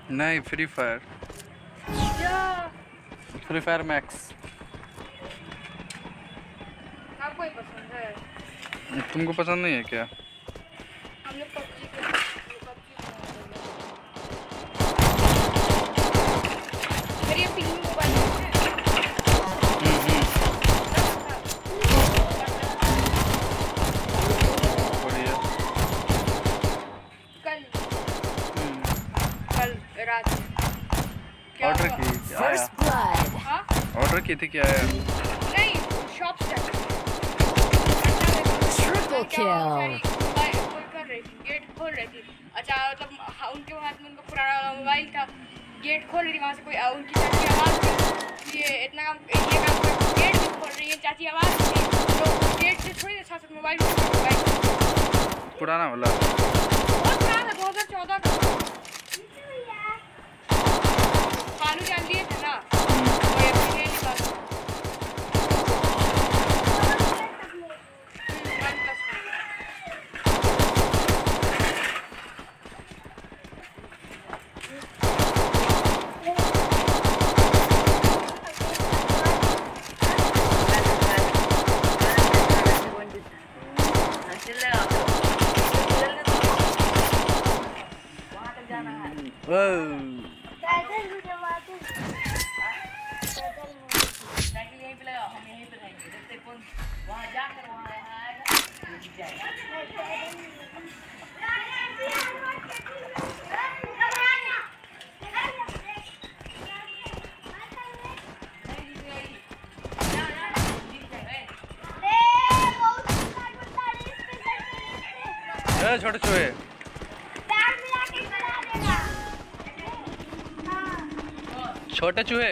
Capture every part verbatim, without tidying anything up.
नहीं, free fire. Free fire max. आपको ही पसंद है? तुमको पसंद नहीं है क्या? हम लोग पबजी मेरी ये पिंक मोबाइल है। बढ़िया। कल कल रात ऑर्डर की क्या आया? हाँ ऑर्डर की थी क्या आया? नहीं, शॉप से ट्रिपल किल। कर रही थी, गेट खोल रही थी। अच्छा मतलब हाँ, उनके हाथ में उनका पुराना मोबाइल था, गेट खोल रही थी, वहाँ से कोई उनकी चाची आवाज़ थी, ये इतना काम ये काम कर गेट भी खोल रही है, चाची आवाज़ थी तो गेट से थोड़ी साथ साथ मोबाइल मोबाइल पुराना वाला बहुत पुराना, दो हज़ार चौदह का। खालू जान लिए थे ना, और ये भी नहीं निकाला। छोटे चूहे। छोटे चूहे।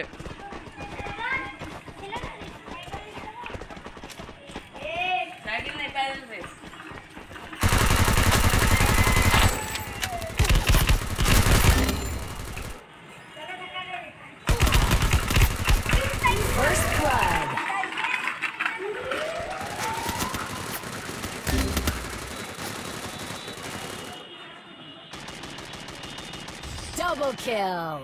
Double kill.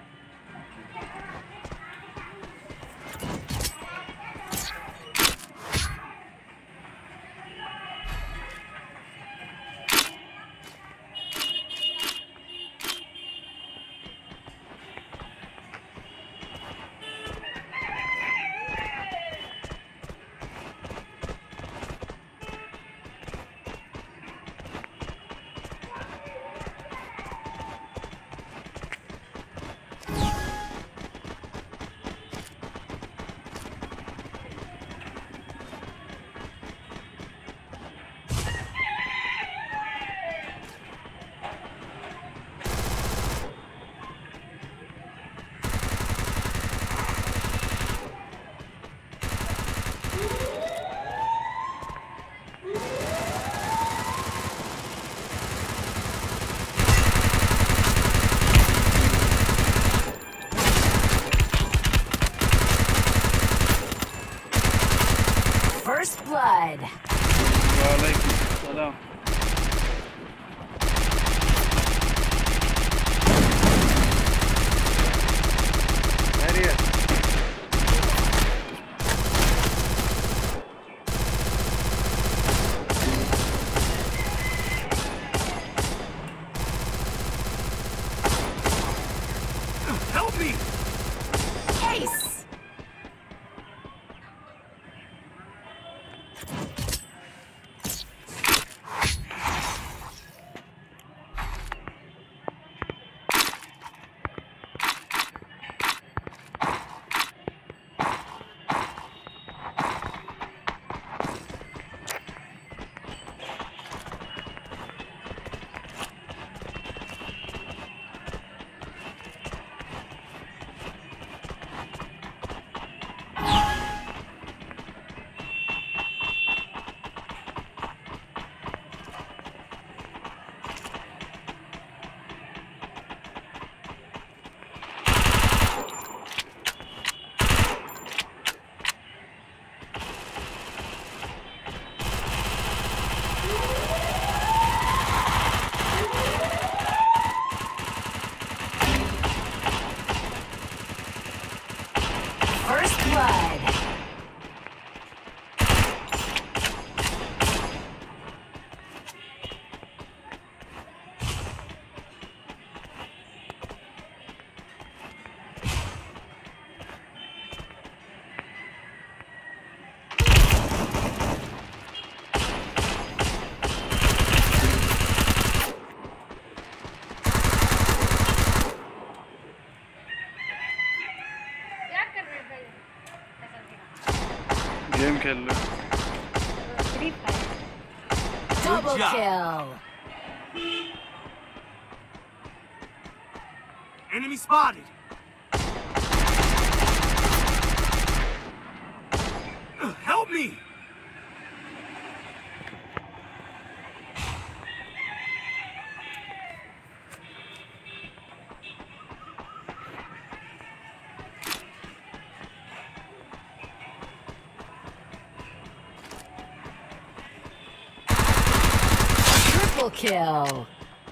First blood. Help me! Ace. Game खेल लो। Free fire. Double job. kill. Enemy spotted. Uh, Help me. Triple kill.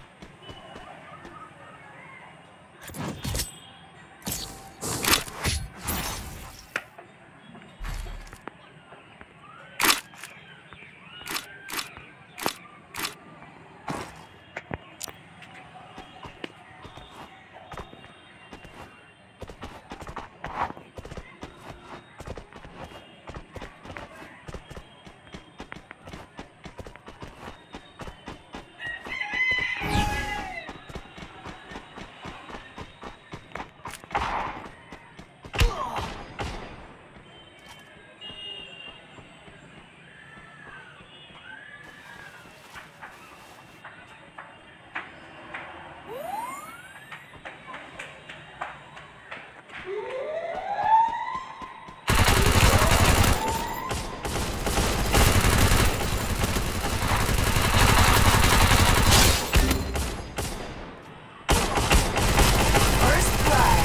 First blood.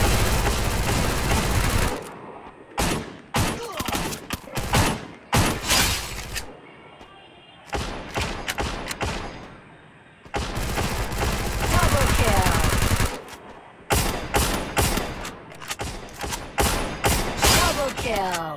Double kill. Double kill.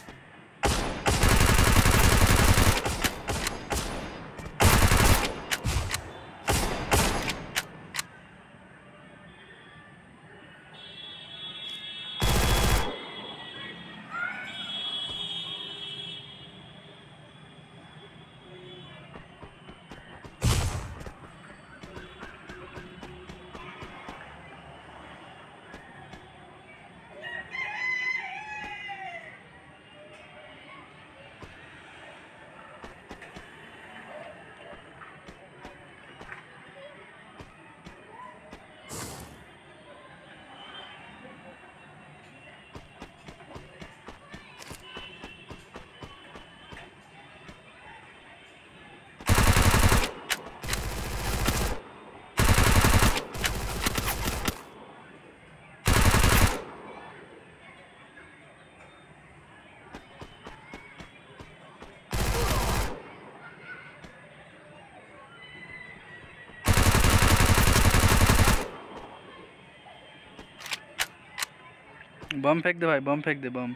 Bomb फेंक दे भाई, बम फेंक दे, bomb.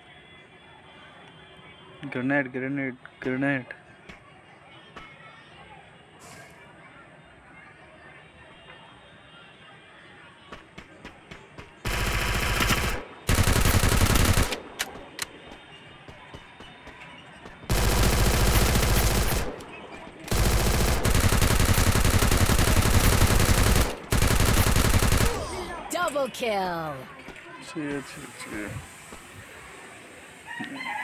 Grenade grenade grenade. Double kill. अच्छी अच्छी अच्छी।